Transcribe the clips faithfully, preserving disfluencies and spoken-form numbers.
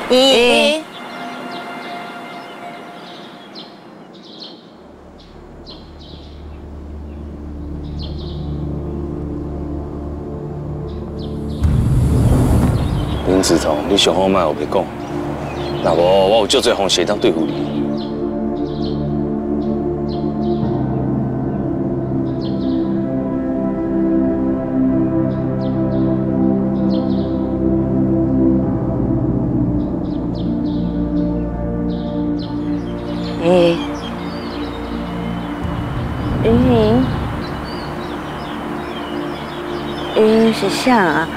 姨。 林子彤，你上好莫后别讲，若无我有足侪方式当对付你。 哎，莹莹，莹莹是啥啊？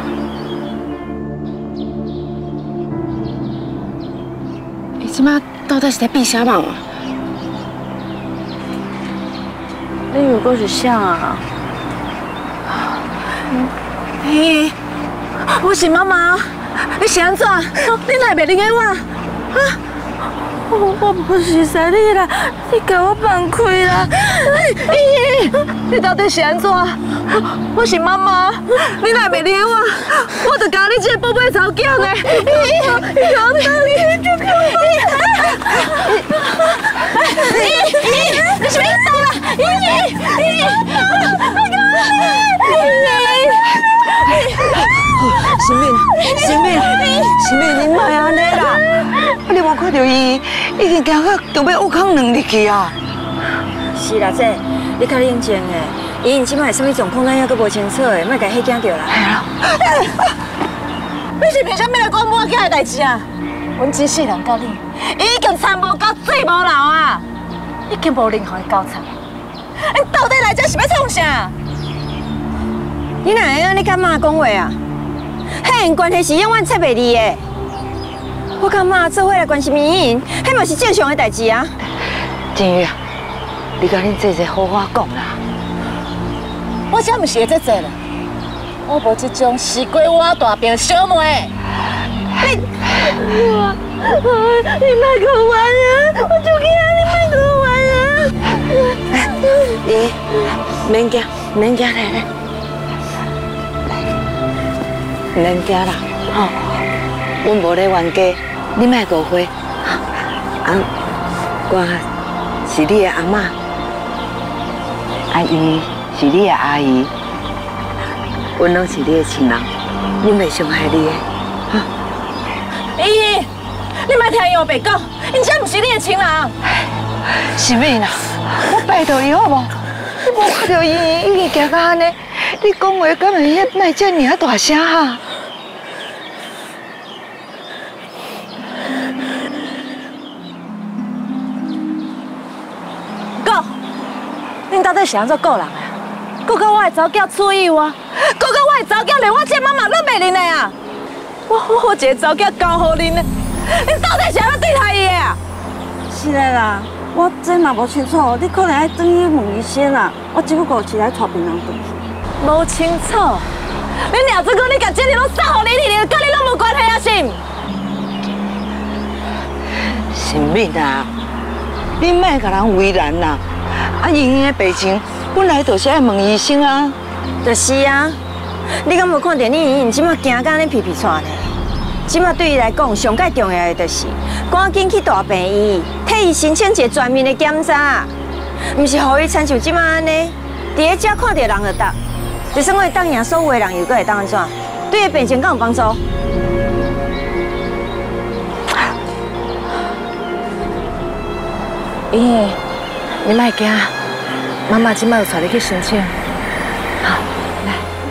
你即马到底是在避啥梦啊？ 你如果是啥啊？ 嘿，我是妈妈，你是安怎？你哪会袂认得我？啊？ 我我不是生你啦，你给我放开啦！ 姨姨，你到底是安怎？我是妈妈，你哪袂理我？我就教你这个宝贝草囝呢！姨姨，你给我等你，就给我姨姨，你是要倒啦？姨姨，姨姨， 新敏，新敏，新敏，你莫安尼啦！你无看到伊已经行到就要挖坑两日去啊！ 是啦，姐，你较冷静诶，伊因即摆什么状况，咱还阁无清楚诶，莫甲迄惊着啦。 系啦， 你是凭啥物来管我囝诶代志啊？阮这世人甲你已经参无到最无老啊！已经无任何交叉，你到底来这是要创啥？ 你哪会安尼甲妈讲话啊？迄样关系是永远切袂离诶。我甲妈做伙来关心伊因，迄嘛是正常诶代志啊。 金玉啊，你甲恁姐姐好好讲啦。 我才毋是会这做啦，我无这种西瓜瓦大饼小妹。你，我，你莫跟我玩啊！我就惊你莫跟我玩啊！ 你免惊，免惊来来，免惊啦，吼，阮无咧冤家，你莫误会。啊，我是你的阿嬷，阿姨是你的阿姨，阮拢是你的亲人，你袂伤害你的。 姨姨，你莫听伊后白讲，因这毋是你的亲人。 是咩啦？我拜托你好无？你无看到伊已经行到安尼，你讲话敢会遐莫遮尔啊大声哈？ 讲，恁到底是安怎个人啊？搁甲我的查某囝处意我，搁甲我的查某囝连我这妈妈都袂认的啊！我我一个查某囝交互恁的，恁到底是安怎对待伊的啊？ 是的啦，我真嘛无清楚，你可能爱转去问医生啦。我只不过是来带病人回去。 无清楚，恁俩这个你甲这里拢送互你，你甲你拢无关系啊？是？ 新敏啊，你莫甲人为难啦。啊，莹莹的病情本来就是爱问医生啊。 就是啊，你敢无看到你莹莹即马惊甲安尼皮皮喘呢？即马对伊来讲，上界重要的就是赶紧去大病院，替伊申请一个全面的检查，毋是互伊亲像即马安尼，伫咧遮看到人就答，就算我会答应所有的人，又搁会当安怎？对伊病情敢有帮助？ 莹莹，你莫惊，妈妈即马就带你去申请。好，来。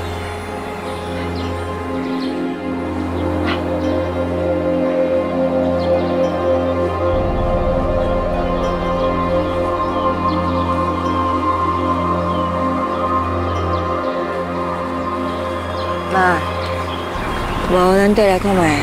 妈，无咱倒来看卖。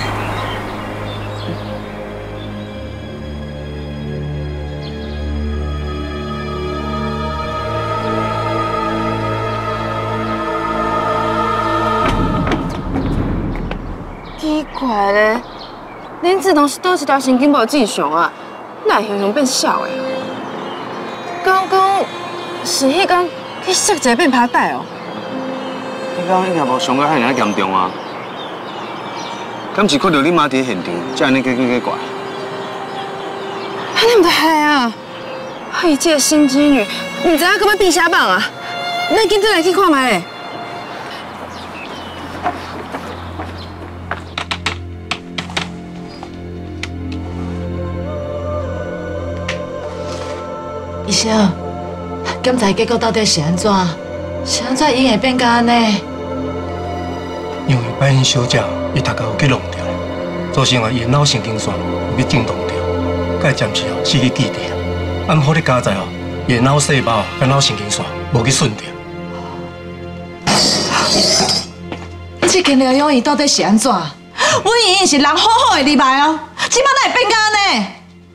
奇怪咧，林志彤是倒一条神经无正常啊，哪会形容变小的？刚刚是迄天去摔一个变拍带哦。 你讲应该无伤到遐尔严重啊？ 敢是看到你妈伫现场，才安尼叫叫叫怪？ 安尼唔得系啊！伊这个心机女，唔知影搁要变啥棒啊？咱紧转来去看卖咧。 医生，检查结果到底是安怎？是安怎伊会变甲安尼？ 因为摆因小姐，伊头壳有去弄掉，造成啊伊脑神经线有去震动掉，甲暂时哦失去记忆。啊，毋好你加在哦，伊脑细胞甲脑神经线无去顺掉。 这件疗养院到底是安怎？阮莹莹是人好好的入来哦，即摆哪会变甲安尼？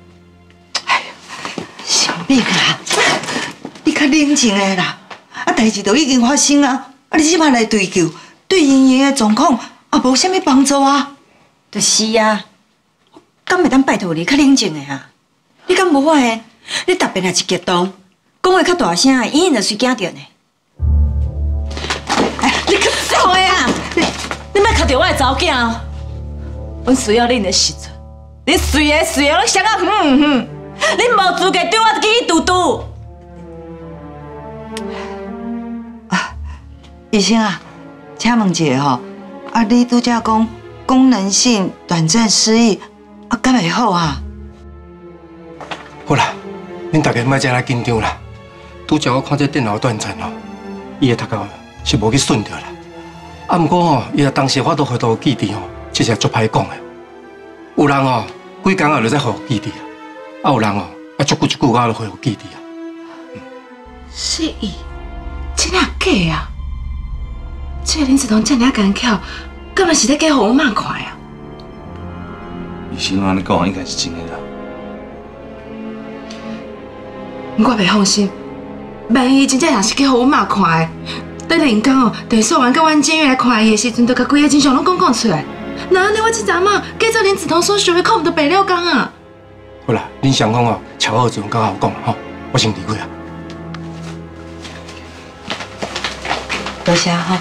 小敏啊，你较冷静的啦，啊，代志都已经发生啊，啊，你即摆来追究，对莹莹的状况也无啥物帮助啊。 就是啊，敢袂当拜托你较冷静的啊？你敢无发现？你特别若一激动，讲话较大声，莹莹就随惊着呢。 哎，你去走的啊！你你莫靠着我的查某囝哦。阮需要恁的时阵，你随的随的，你想啊哼哼。恁无资格对我起起嘟嘟。 啊，医生啊，请问一下吼，啊，你拄则讲功能性短暂失忆，啊，敢会好啊？ 好啦，恁大家莫再来紧张啦。拄则我看这电脑断层哦，伊的头壳是无去顺着啦。啊，毋过吼，伊若当时我都回头记忆哦，其实足歹讲的。有人哦，几工后就再恢复记忆啊。啊，有人哦，啊，足久足久啊，就恢复记忆啊。 失忆，真正假啊？这个林子彤这么干巧，根本是在假互我妈看啊！ 医生安尼讲，应该是真的啦。 我袂放心，万一真正也是假互我妈看的，等下因讲哦，地素丸甲阮监狱来看伊的时阵，就甲规个真相拢讲讲出来。那安尼我这阵嘛，假做林子彤所想的，可毋得白了工啊！ 好啦，恁想讲哦，瞧好自用，甲我讲啦吼，我先离开啊。 多谢哈。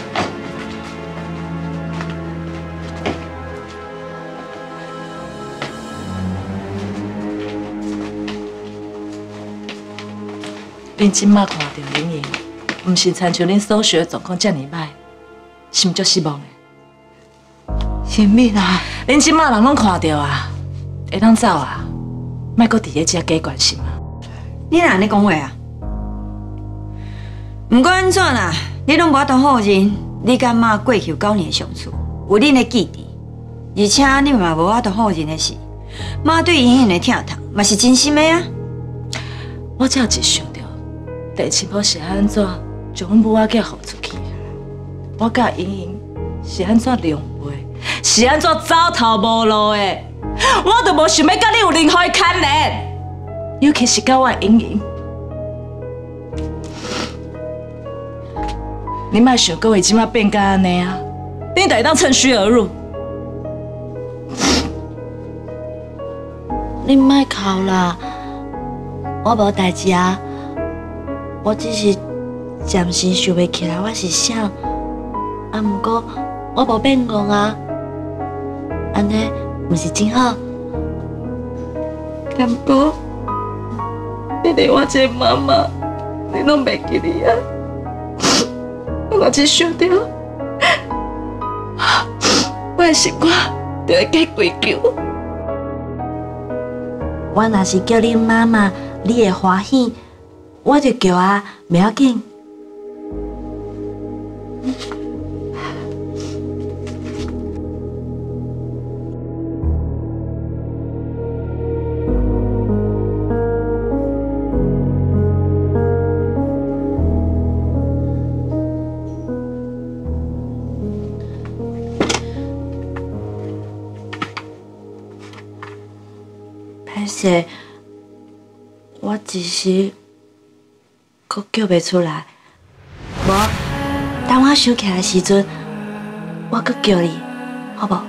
恁即马看到莹莹，毋是亲像恁所想的状况遮尔歹，是毋足失望的。 什么啦？ 恁即马人拢看到啊，会当走啊，莫搁伫咧遮假关心啊。 你哪安尼讲话啊？毋管安怎啦，你拢无法度否认，你甲妈过去有九年相处，有恁的记忆，而且你嘛无法度否认的是，妈对莹莹的疼痛嘛是真心的啊。 我才有一想到，第七步是安怎将阮母仔囝放出去？我甲莹莹是安怎良陪，是安怎走投无路的？我都无想要甲你有任何的牵连，尤其是甲我莹莹。你莫想过伊即马变甲安尼啊！你就会当趁虚而入。 你莫哭啦，我无代志啊，我只是暂时想袂起来我是啥，啊，毋过我无变戆啊，安尼毋是真好？ 但过，你连我这妈妈，你拢袂记哩啊！我只想到，我的生活就会加归咎。 我若是叫恁妈妈，你会欢喜，我就叫啊，袂要紧。歹势，我一时阁叫袂出来。无，等我想起来的时阵，我阁叫你，好无？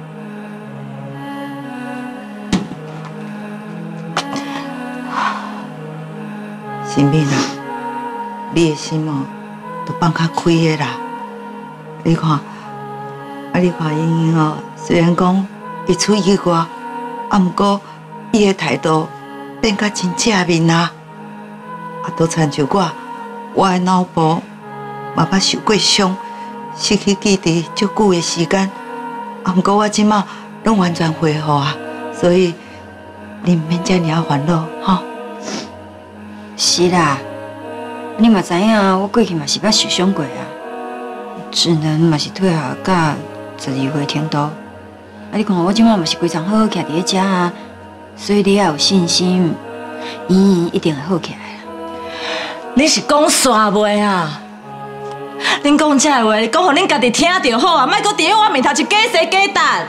新敏啊，你的心哦，都放较开的啦。你看，啊，你看莹莹哦， 虽然讲伊出意外，啊，毋过伊的态度变甲真正面啊！啊，都亲像我，我的脑部嘛捌受过伤，失去记忆足久的时间。啊，毋过我即马拢完全恢复啊，所以你毋免遮尔啊烦恼，吼。 是啦，你嘛知影，我过去嘛是捌受伤过啊，只能嘛是退下到十二岁程度。啊，你看我即马嘛是规场好好徛伫咧遮啊，所以你要有信心，圆圆一定会好起来啦。 你是讲煞话啊？恁讲这话，讲互恁家己听就好啊，莫搁伫咧我面头前假说假答。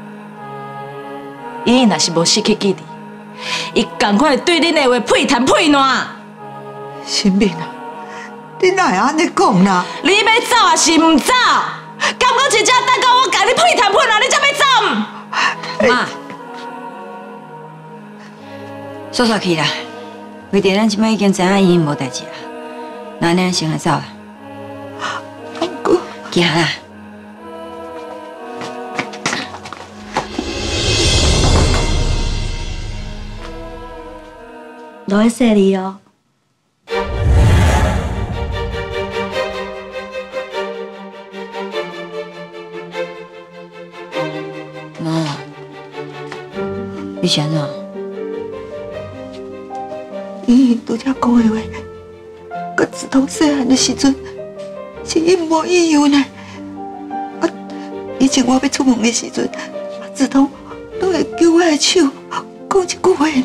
伊若是无失去记忆，伊赶快对恁的话配谈配烂。 新民啊，你哪会安尼讲啦？ 你要走还是唔走？敢讲真正等到我甲你配谈配烂，你才要走？妈， 煞煞去啦。为着咱即摆已经知影伊无代志啊，那咱先来走啦。行啦。 落去洗你哦。 妈，你是安怎？ 伊拄则讲的话，甲子彤细汉的时阵是一模一样呢。啊，以前我要出门的时阵，子彤都会叫我的手，讲一句话呢。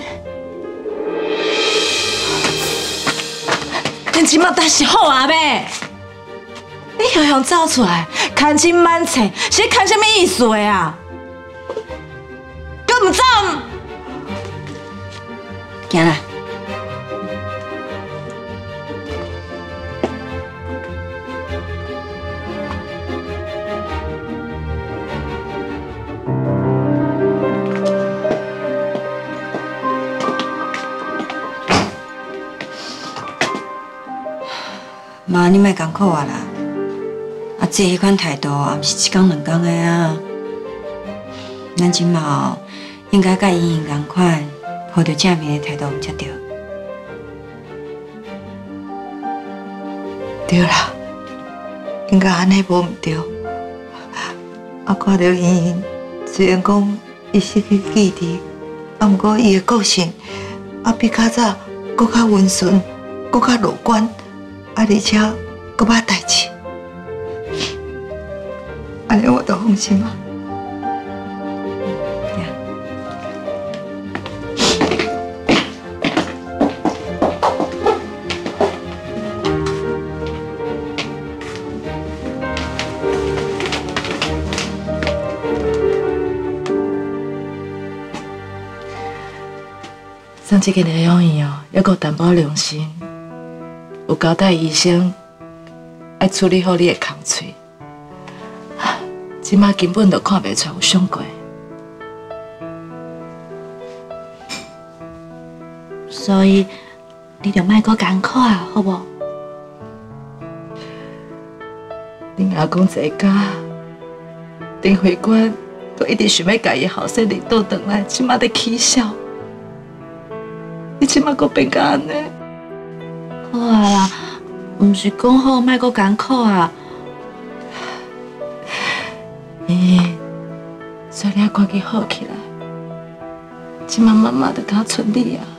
恁即马但是好啊呗？你雄雄走出来，牵金满册，是牵什么意思的啊？敢唔走？ 行啦。妈，你莫艰苦啊啦！啊，这迄款态度也毋是一天两天的啊。咱即马应该甲伊同共款，抱着正面的态度才对。 对啦，应该安尼无毋对。啊，看到圆圆，虽然讲伊失去记忆，啊，毋过伊的个性啊比较早搁较温顺，搁较乐观。啊，而且搁捌代志，安尼我就放心啊。 上这个内容院哦，还阁淡薄良心。有交代医生，要处理好你的空喙。即马根本就看袂出有伤过。 所以你就莫阁艰苦啊，好无？ 恁阿公在家，丁会官都一直想要甲伊后生领导转来，即马在起笑。你即马阁变甲安尼？ 好啊啦，毋是讲好莫阁艰苦啊。 咦，所以你要赶紧好起来。即马妈妈就敢剩你啊。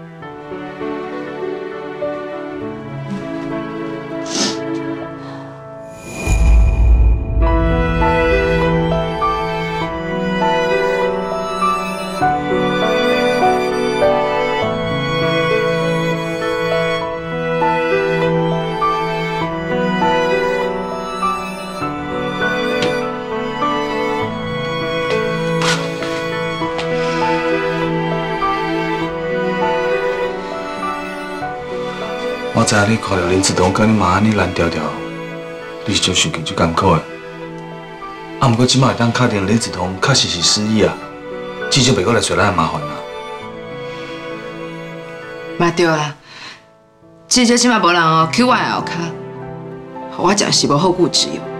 我知影你看到林子彤甲你妈安尼烂条条，你是足受尽足艰苦的。啊，不过即马会当确定林子彤确实是失忆啊，至少袂阁来找咱的麻烦啦。 嘛对啊，至少即马无人哦，去我的后骹，我真是无好固执哦。